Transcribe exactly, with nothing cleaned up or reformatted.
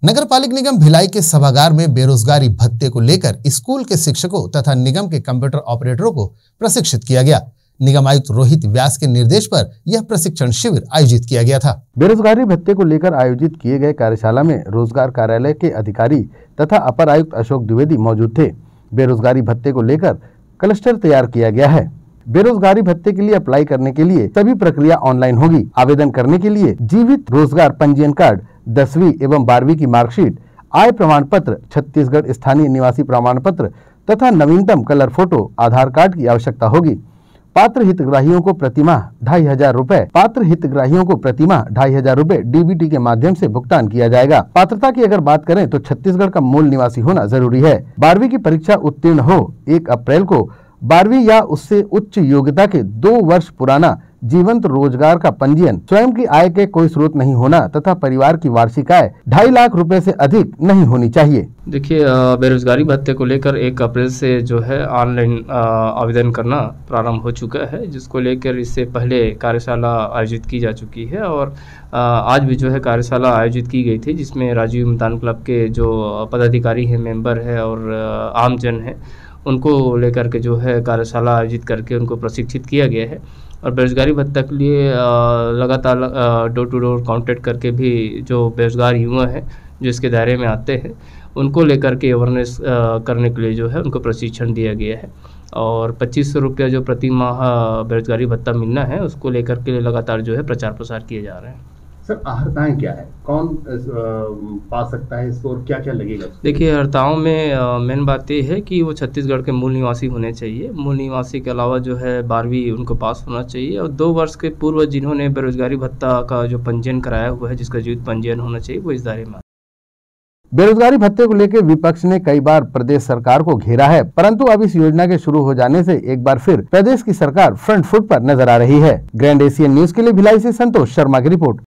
नगर पालिक निगम भिलाई के सभागार में बेरोजगारी भत्ते को लेकर स्कूल के शिक्षकों तथा निगम के कंप्यूटर ऑपरेटरों को प्रशिक्षित किया गया। निगम आयुक्त रोहित व्यास के निर्देश पर यह प्रशिक्षण शिविर आयोजित किया गया था। बेरोजगारी भत्ते को लेकर आयोजित किए गए कार्यशाला में रोजगार कार्यालय के अधिकारी तथा अपर आयुक्त अशोक द्विवेदी मौजूद थे। बेरोजगारी भत्ते को लेकर क्लस्टर तैयार किया गया है। बेरोजगारी भत्ते के लिए अप्लाई करने के लिए सभी प्रक्रिया ऑनलाइन होगी। आवेदन करने के लिए जीवित रोजगार पंजीयन कार्ड, दसवीं एवं बारहवीं की मार्कशीट, आय प्रमाण पत्र, छत्तीसगढ़ स्थानीय निवासी प्रमाण पत्र तथा नवीनतम कलर फोटो, आधार कार्ड की आवश्यकता होगी। पात्र हितग्राहियों को प्रतिमाह ढाई हजार रूपए पात्र हितग्राहियों को प्रतिमाह ढाई हजार रूपए डीबीटी के माध्यम से भुगतान किया जाएगा। पात्रता की अगर बात करें तो छत्तीसगढ़ का मूल निवासी होना जरूरी है। बारहवीं की परीक्षा उत्तीर्ण हो एक अप्रैल को बारहवीं या उससे उच्च योग्यता के दो वर्ष पुराना जीवंत रोजगार का पंजीयन, स्वयं की आय के कोई स्रोत नहीं होना तथा परिवार की वार्षिक आय ढाई लाख रुपए से अधिक नहीं होनी चाहिए। देखिए, बेरोजगारी भत्ते को लेकर एक अप्रैल से जो है ऑनलाइन आवेदन करना प्रारंभ हो चुका है, जिसको लेकर इससे पहले कार्यशाला आयोजित की जा चुकी है और आज भी जो है कार्यशाला आयोजित की गई थी, जिसमें राजीव मैदान क्लब के जो पदाधिकारी हैं, मेंबर है और आमजन है, उनको लेकर के जो है कार्यशाला आयोजित करके उनको प्रशिक्षित किया गया है। और बेरोजगारी भत्ता के लिए लगातार डोर टू डोर कांटेक्ट करके भी जो बेरोजगार युवा हैं जो इसके दायरे में आते हैं, उनको लेकर के अवेयरनेस करने के लिए जो है उनको प्रशिक्षण दिया गया है। और पच्चीस सौ रुपया जो प्रति माह बेरोजगारी भत्ता मिलना है, उसको लेकर के लगातार जो है प्रचार प्रसार किए जा रहे हैं। सर, अर्हताएं क्या है, कौन पा सकता है इसको और क्या क्या लगेगा? देखिए, अर्हताओं में मेन बात ये है कि वो छत्तीसगढ़ के मूल निवासी होने चाहिए। मूल निवासी के अलावा जो है बारहवीं उनको पास होना चाहिए और दो वर्ष के पूर्व जिन्होंने बेरोजगारी भत्ता का जो पंजीयन कराया हुआ है, जिसका जीवित पंजीयन होना चाहिए, वो इस दायरे में। बेरोजगारी भत्ते को लेकर विपक्ष ने कई बार प्रदेश सरकार को घेरा है, परंतु अब इस योजना के शुरू हो जाने से एक बार फिर प्रदेश की सरकार फ्रंट फुट पर नजर आ रही है। ग्रैंड एशियन न्यूज के लिए भिलाई से संतोष शर्मा की रिपोर्ट।